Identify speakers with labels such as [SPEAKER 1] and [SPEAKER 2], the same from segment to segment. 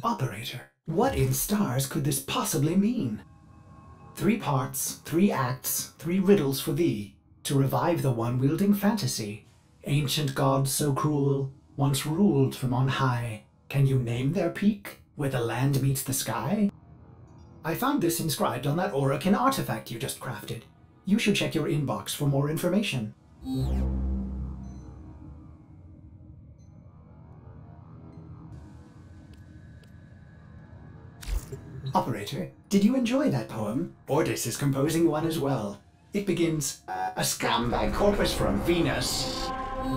[SPEAKER 1] Operator, what in stars could this possibly mean? 3 parts, 3 acts, 3 riddles for thee, to revive the one-wielding fantasy. Ancient gods so cruel, once ruled from on high. Can you name their peak, where the land meets the sky? I found this inscribed on that Orokin artifact you just crafted. You should check your inbox for more information. Operator, did you enjoy that poem? Ordis is composing one as well. It begins, a scumbag corpus from Venus.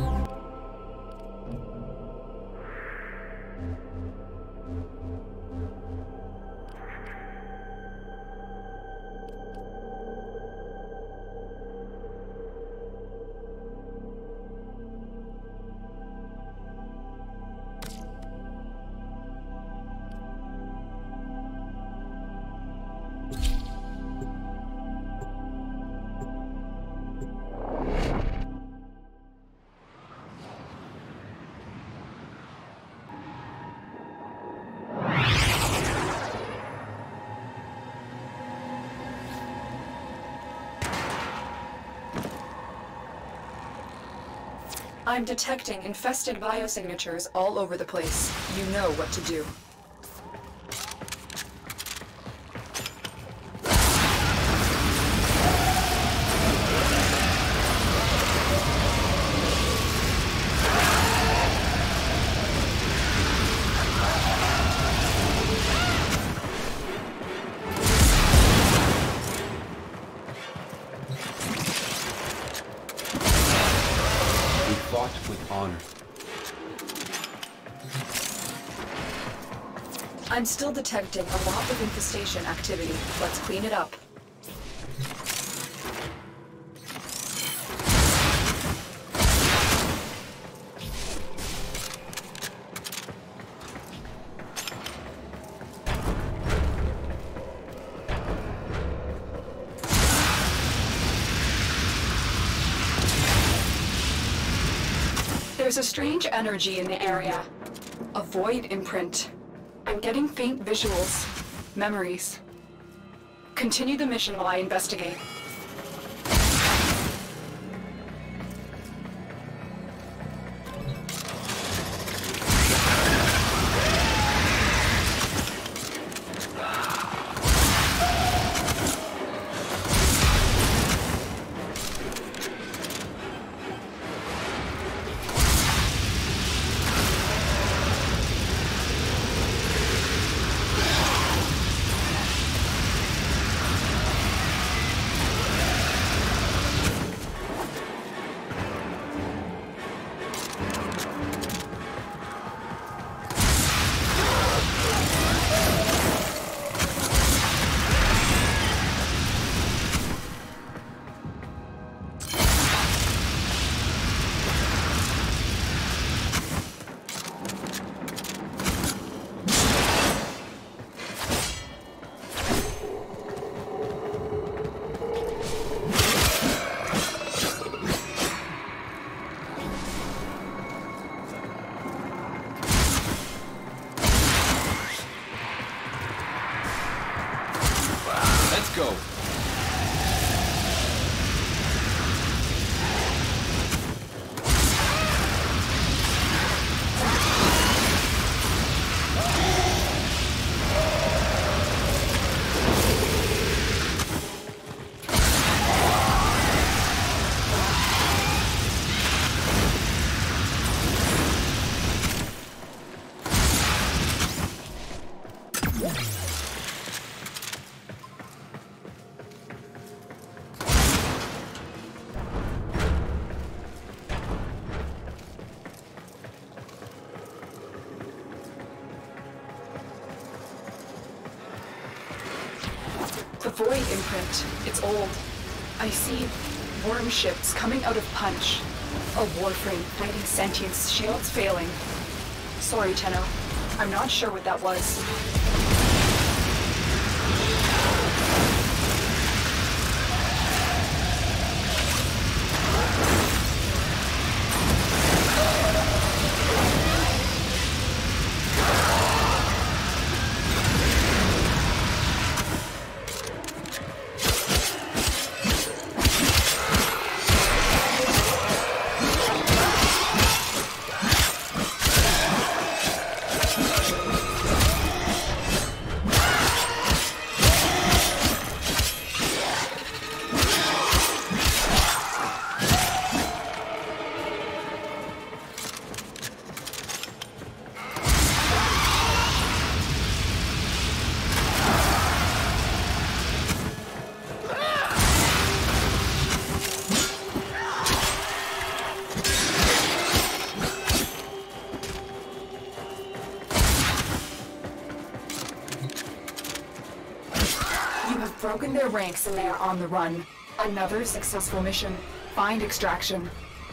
[SPEAKER 2] I'm detecting infested biosignatures all over the place. You know what to do.
[SPEAKER 3] With honor.
[SPEAKER 2] I'm still detecting a lot of infestation activity. Let's clean it up. There's a strange energy in the area. A void imprint. I'm getting faint visuals. Memories. Continue the mission while I investigate.
[SPEAKER 3] Let's go.
[SPEAKER 2] The void imprint. It's old. I see worm ships coming out of Punch. A warframe fighting sentience, shields failing. Sorry, Tenno. I'm not sure what that was. broken their ranks and they are on the run. Another successful mission. Find extraction.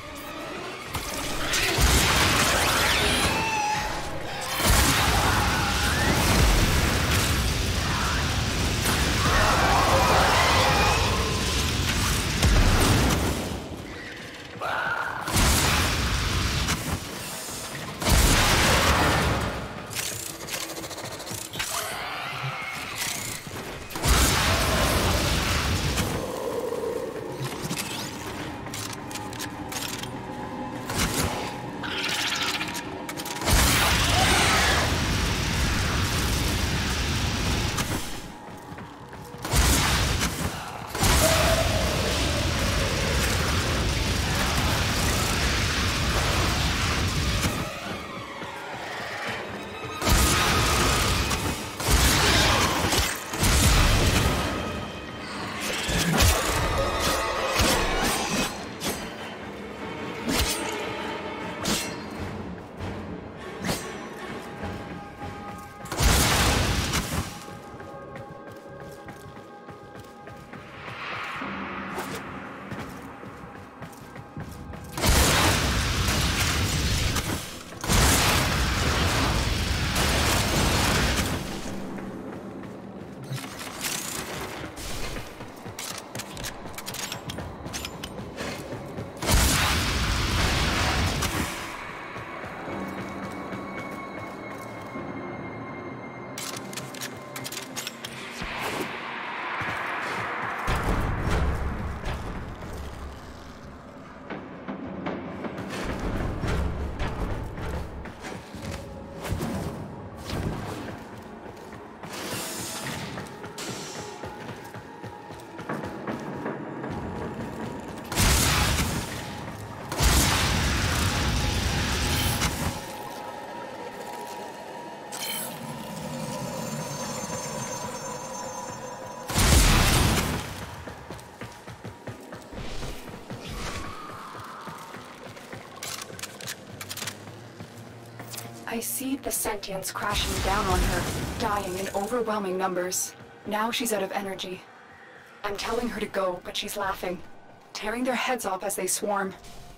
[SPEAKER 2] I see the sentience crashing down on her, dying in overwhelming numbers. Now she's out of energy. I'm telling her to go, but she's laughing, tearing their heads off as they swarm.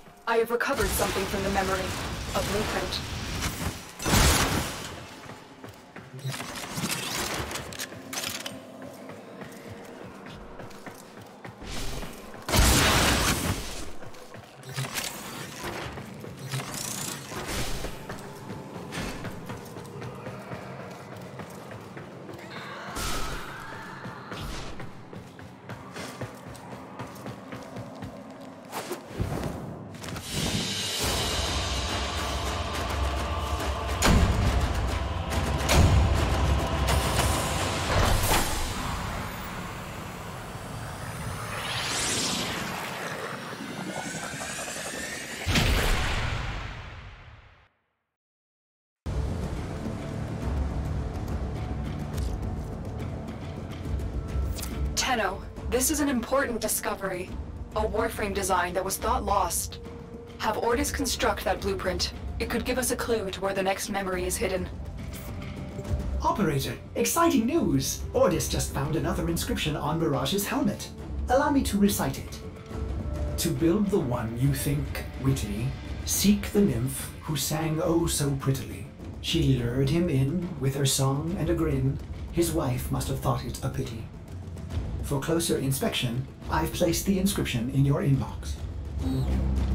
[SPEAKER 2] I have recovered something from the memory, a blueprint. Tenno, this is an important discovery. A Warframe design that was thought lost. Have Ordis construct that blueprint. It could give us a clue to where the next memory is hidden.
[SPEAKER 1] Operator, exciting news! Ordis just found another inscription on Mirage's helmet. Allow me to recite it. To build the one you think witty, seek the nymph who sang oh so prettily. She lured him in with her song and a grin. His wife must have thought it a pity. For closer inspection, I've placed the inscription in your inbox.